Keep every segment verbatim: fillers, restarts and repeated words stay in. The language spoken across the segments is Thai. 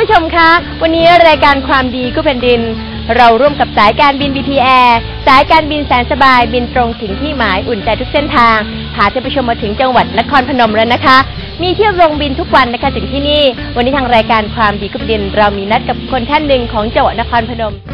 ผู้ชมคะวันนี้รายการความดีกู้แผ่นดินเราร่วมกับสายการบิน บี ที แอร์ สายการบินแสนสบายบินตรงถึงที่หมายอุ่นใจทุกเส้นทางพาท่านผู้ชมมาถึงจังหวัดนครพนมแล้วนะคะมีเที่ยวลงบินทุกวันนะคะถึงที่นี่วันนี้ทางรายการความดีกู้แผ่นดินเรามีนัดกับคนท่านหนึ่งของจังหวัดนครพนม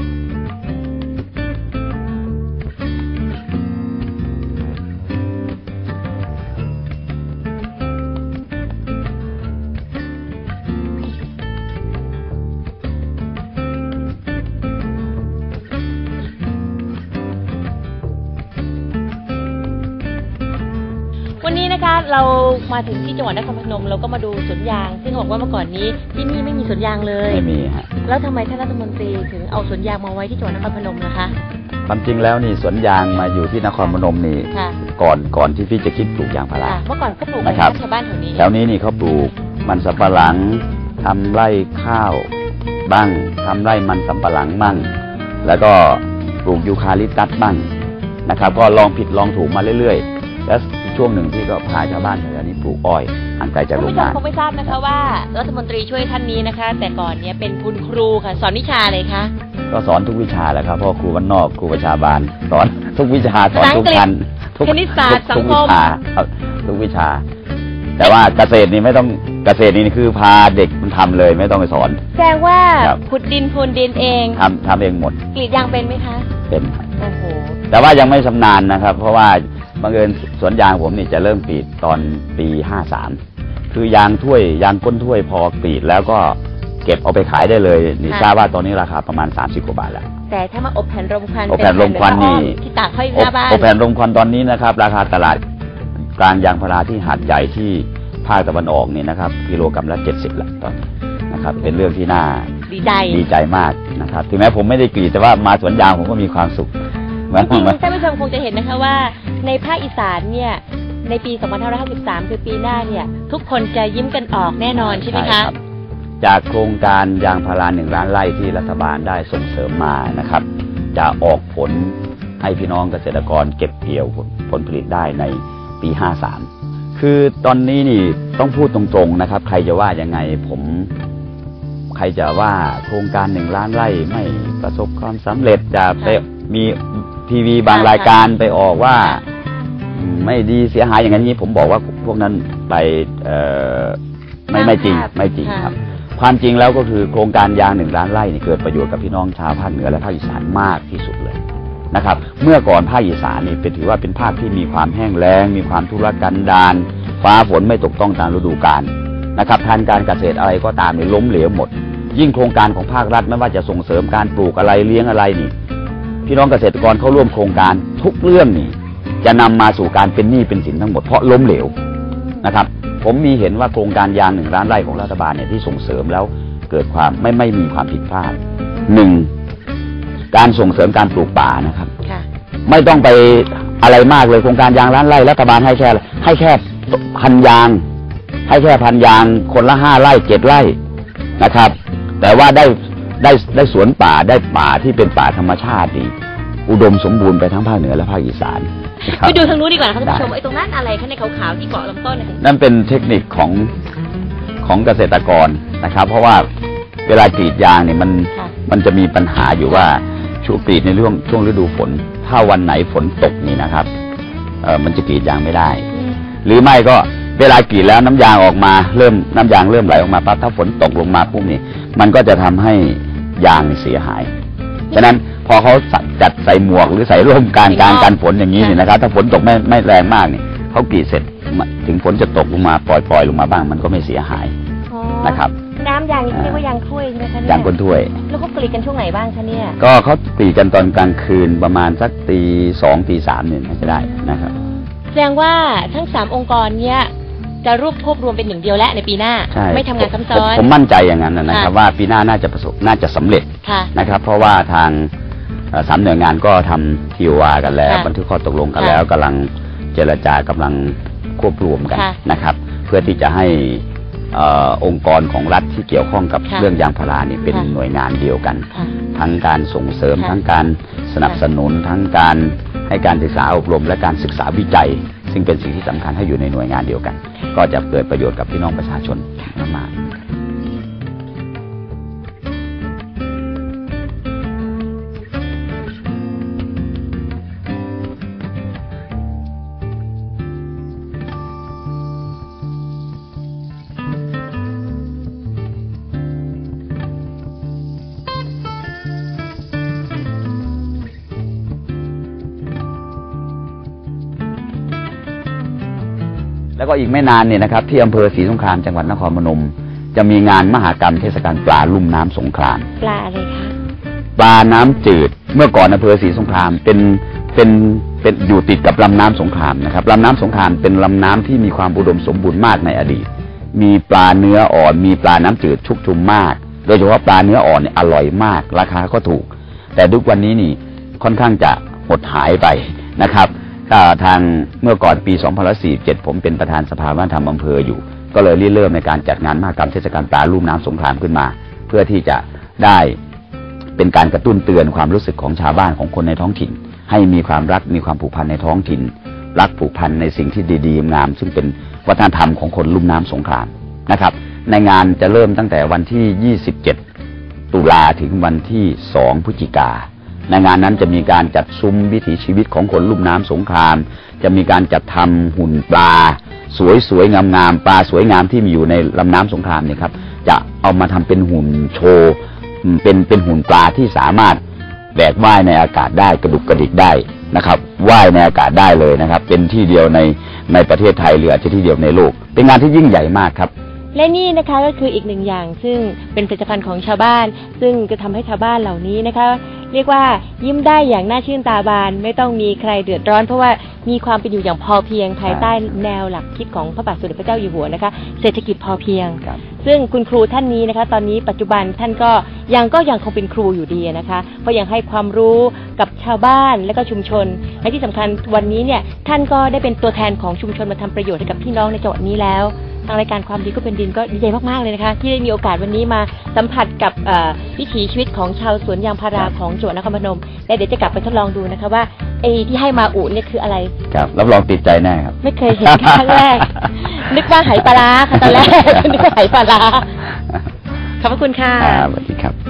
วันนี้นะคะเรามาถึงที่จังหวัดนครพนมเราก็มาดูสวนยางซึ่งบอกว่าเมื่อก่อนนี้ที่นี่ไม่มีสวนยางเลยไม่มีฮะแล้วทำไมท่านรัฐมนตรีถึงเอาสวนยางมาไว้ที่จังหวัดนครพนมนะคะความจริงแล้วนี่สวนยางมาอยู่ที่นครพนมนี่ก่อนก่อนที่พี่จะคิดปลูกยางพาราเมื่อก่อนก็ปลูกในชาวบ้านแถวนี้แถวนี้นี่เขาปลูกมันสำปะหลังทำไร่ข้าวบ้างทำไร่มันสำปะหลังบ้างแล้วก็ปลูกยูคาลิปตัสบ้างนะครับก็ลองผิดลองถูกมาเรื่อยๆแล้วช่วงหนึ่งที่ก็พาชาวบ้านแถวนี้ปลูกอ้อยห่างไกลจากโรงงานคงไม่ทราบนะคะว่ารัฐมนตรีช่วยท่านนี้นะคะแต่ก่อนเนี้ยเป็นคุณครูค่ะสอนวิชาอะไรคะก็สอนทุกวิชาแหละครับเพราะครูบ้านนอกครูประชาบาลสอนทุกวิชาสอนทุกชั้นทุกคณิตศาสตร์สังคมทุกวิชาแต่ว่าเกษตรนี่ไม่ต้องเกษตรนี่คือพาเด็กมันทำเลยไม่ต้องไปสอนแสดงว่าขุดดินพรวนดินเองทำทำเองหมดกรีดยางเป็นไหมคะเป็นโอ้โหแต่ว่ายังไม่ชำนาญนะครับเพราะว่าบังเอิญสวนยางผมนี่จะเริ่มกรีดตอนปีห้าสามคือยางถ้วยยางก้นถ้วยพอกรีดแล้วก็เก็บเอาไปขายได้เลยนี่ทราบว่าตอนนี้ราคาประมาณสามสิบกว่าบาทแล้วแต่ถ้ามาอบแผ่นรมควันอบแผ่นรมควันนี่ที่ตากห้อยหน้าบ้านอบแผ่นรมควันตอนนี้นะครับราคาตลาดกลางยางพาราที่หาดใหญ่ที่ภาคตะวันออกนี่นะครับกิโลกรัมละเจ็ดสิบละตอนนี้นะครับเป็นเรื่องที่น่าดีใจดีใจมากนะครับถึงแม้ผมไม่ได้กรีดแต่ว่ามาสวนยางผมก็มีความสุขจริงๆท่านผู้ชมคงจะเห็นนะคะว่าในภาคอีสานเนี่ยในปีสองพันห้าร้อยห้าสิบสามคือปีหน้าเนี่ยทุกคนจะยิ้มกันออกแน่นอนใช่ไหมคะจากโครงการยางพาราหนึ่งล้านไร่ที่รัฐบาลได้ส่งเสริมมานะครับจะออกผลให้พี่น้องเกษตรกรเก็บเกี่ยวผลผลิตได้ในปีห้าสามคือตอนนี้นี่ต้องพูดตรงๆนะครับใครจะว่ายังไงผมใครจะว่าโครงการหนึ่งล้านไร่ไม่ประสบความสำเร็จจะไปมีทีวีบางรายการไปออกว่าไม่ดีเสียหายอย่างนี้ผมบอกว่าพวกนั้นไปไม่ไม่จริงไม่จริงครับความจริงแล้วก็คือโครงการยางหนึ่งล้านไร่นี่เกิดประโยชน์กับพี่น้องชาวภาคเหนือและภาคอีสานมากที่สุดเลยนะครับเมื่อก่อนภาคอีสานนี่เป็นถือว่าเป็นภาคที่มีความแห้งแล้งมีความทุรกันดารฟ้าฝนไม่ตกต้องตามฤดูกาลนะครับทางการเกษตรอะไรก็ตามนี่ล้มเหลวหมดยิ่งโครงการของภาครัฐไม่ว่าจะส่งเสริมการปลูกอะไรเลี้ยงอะไรนี่พี่น้องเกษตรกรเข้าร่วมโครงการทุกเรื่องนี่จะนำมาสู่การเป็นหนี้เป็นสินทั้งหมดเพราะล้มเหลวนะครับผมมีเห็นว่าโครงการยางหนึ่งล้านไร่ของรัฐบาลเนี่ยที่ส่งเสริมแล้วเกิดความไม่ไม่มีความผิดพลาดหนึ่งการส่งเสริมการปลูกป่านะครับไม่ต้องไปอะไรมากเลยโครงการยางล้านไร่รัฐบาลให้แค่ให้แค่พันยางให้แค่พันยางคนละห้าไร่เจ็ดไร่นะครับแต่ว่าได้ได้ได้สวนป่าได้ป่าที่เป็นป่าธรรมชาติดีอุดมสมบูรณ์ไปทั้งภาคเหนือและภาคอีสานไปดูทางนู้นดีกว่าครับท่านผู้ชมไอ้ตรงนั้นอะไรคะในขาวๆที่เกาะลำต้นนั่นเป็นเทคนิคของของเกษตรกรนะครับเพราะว่าเวลากรีดยางเนี่ยมันมันจะมีปัญหาอยู่ว่าช่วงกรีดในช่วงช่วงฤดูฝนถ้าวันไหนฝนตกนี่นะครับเออมันจะกรีดยางไม่ได้หรือไม่ก็เวลากรีดแล้วน้ำยางออกมาเริ่มน้ำยางเริ่มไหลออกมาปั๊บถ้าฝนตกลงมาปุ๊บนี่มันก็จะทำให้ยางเสียหายฉะนั้นพอเขาจัดใส่หมวกหรือใส่ร่มกลางกลางกันฝนอย่างนี้เนี่ยนะครับถ้าฝนตกไม่ไม่แรงมากเนี่ยเขากรีดเสร็จถึงฝนจะตกลงมาปล่อยปล่อยลงมาบ้างมันก็ไม่เสียหายนะครับน้ำยางนี่เรียกว่ายางถ้วยใช่ไหมคะเนี่ยยางก้นถ้วยแล้วก็กรีดกันช่วงไหนบ้างคะเนี่ยก็เขากรีดกันตอนกลางคืนประมาณสักตีสองตีสามเนี่ยจะได้นะครับแสดงว่าทั้งสามองค์กรเนี่ยจะรวบรวบรวมเป็นหนึ่งเดียวและในปีหน้าไม่ทำงานซ้ำซ้อนผมมั่นใจอย่างนั้นนะครับว่าปีหน้าน่าจะประสบน่าจะสำเร็จนะครับเพราะว่าทางสามหน่วยงานก็ทำทีโออาร์กันแล้วบันทึกข้อตกลงกันแล้วกำลังเจรจากำลังควบรวมกันนะครับเพื่อที่จะให้องค์กรของรัฐที่เกี่ยวข้องกับเรื่องยางพารานี่เป็นหน่วยงานเดียวกันทั้งการส่งเสริมทั้งการสนับสนุนทั้งการให้การศึกษาอบรมและการศึกษาวิจัยซึ่งเป็นสิ่งที่สำคัญให้อยู่ในหน่วยงานเดียวกันก็จะเกิดประโยชน์กับพี่น้องประชาชนมากแล้วก็อีกไม่นานเนี่ยนะครับที่อำเภอศรีสงครามจังหวัดนครพนมจะมีงานมหกรรมเทศกาลปลาลุ่มน้ำสงครามปลาอะไรคะปลาน้ำจืดเมื่อก่อนอำเภอศรีสงครามเป็นเป็นเป็นอยู่ติดกับลำน้ำสงครามนะครับลำน้ำสงครามเป็นลำน้ำที่มีความอุดมสมบูรณ์มากในอดีตมีปลาเนื้ออ่อนมีปลาน้ำจืดชุกชุมมากโดยเฉพาะปลาเนื้ออ่อนเนี่ยอร่อยมากราคาก็ถูกแต่ทุกวันนี้นี่ค่อนข้างจะหดหายไปนะครับทางเมื่อก่อนปีสองพันสี่สิบเจ็ดผมเป็นประธานสภาวัฒนธรรมอำเภออยู่ก็เลยเริ่มในการจัดงานมหกรรมเทศกาลปลาลุ่มน้ำสงครามขึ้นมาเพื่อที่จะได้เป็นการกระตุ้นเตือนความรู้สึกของชาวบ้านของคนในท้องถิ่นให้มีความรักมีความผูกพันในท้องถิ่นรักผูกพันในสิ่งที่ดีๆงามซึ่งเป็นวัฒนธรรมของคนลุ่มน้ำสงครามนะครับในงานจะเริ่มตั้งแต่วันที่ยี่สิบเจ็ดตุลาถึงวันที่สองพฤศจิกาในงานนั้นจะมีการจัดซุ้มวิถีชีวิตของคนลุ่มน้ำสงครามจะมีการจัดทำหุ่นปลาสวยๆงามๆปลาสวยงามที่มีอยู่ในลำน้ำสงครามเนี่ยครับจะเอามาทำเป็นหุ่นโชว์เป็นเป็นหุ่นปลาที่สามารถแบกว่ายในอากาศได้กระดุกกระดิกได้นะครับว่ายในอากาศได้เลยนะครับเป็นที่เดียวในในประเทศไทยหรืออาจจะที่เดียวในโลกเป็นงานที่ยิ่งใหญ่มากครับและนี่นะคะก็คืออีกหนึ่งอย่างซึ่งเป็นผลิตภัณฑ์ของชาวบ้านซึ่งจะทำให้ชาวบ้านเหล่านี้นะคะเรียกว่ายิ้มได้อย่างน่าชื่นตาบานไม่ต้องมีใครเดือดร้อนเพราะว่ามีความเป็นอยู่อย่างพอเพียงภายใต้แนวหลักคิดของพระบาทสมเด็จพระเจ้าอยู่หัวนะคะเศรษฐกิจพอเพียงซึ่งคุณครูท่านนี้นะคะตอนนี้ปัจจุบันท่านก็ยังก็ยังคงเป็นครูอยู่ดีนะคะเพราะยังให้ความรู้กับชาวบ้านและก็ชุมชนและที่สำคัญวันนี้เนี่ยท่านก็ได้เป็นตัวแทนของชุมชนมาทำประโยชน์ให้กับพี่น้องในจังหวัดนี้แล้วทางรายการความดีก็เป็นดินก็ดีใจมากๆเลยนะคะที่ได้มีโอกาสวันนี้มาสัมผัสกับวิถีชีวิตของชาวสวนยางพาราของจังหวัดนครพนมและเดี๋ยวจะกลับไปทดลองดูนะคะว่าไอ้ที่ให้มาอุเนี่ยคืออะไรครับรับรองติดใจแน่ครับไม่เคยเห็นครั้งแรกนึกว่าไหปลาร้าค่ะตอนแรกนึกว่าไหปลาร้าขอบคุณค่ะสวัสดีครับ